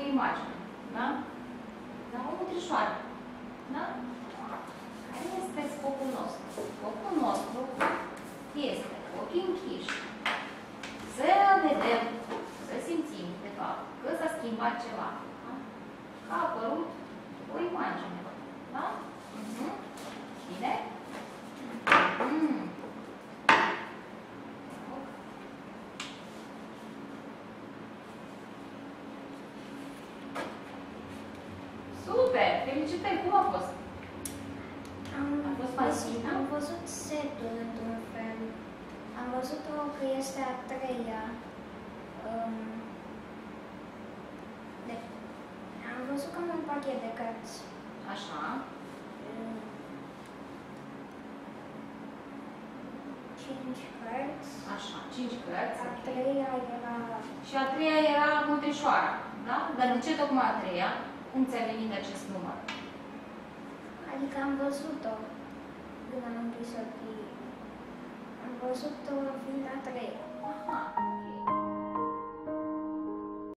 imagine. Da? Dar o mutrișoară. Da? Care este scopul nostru? Scopul nostru este ochii închiși. Să vedem, să simțim, de fapt, că s-a schimbat ceva. Da? Că a apărut o imagine. Da? Bine? Super! Felicitări! Cum a fost? Am văzut setul într-un fel. Am văzut-o că este a treia. Am văzut cam un pachet de cărți. Așa. 5 cărți. Așa, 5 cărți. A treia era... Și a treia era mutrișoara, da? Dar de ce tocmai a treia? Cum ți-a venit acest număr? Adică am văzut-o când am închis ochii. Am văzut-o fiind a treia. Aha.